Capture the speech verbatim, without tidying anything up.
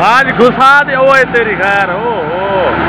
आज घुसा दे ओए तेरी खैर। ओ, ओ।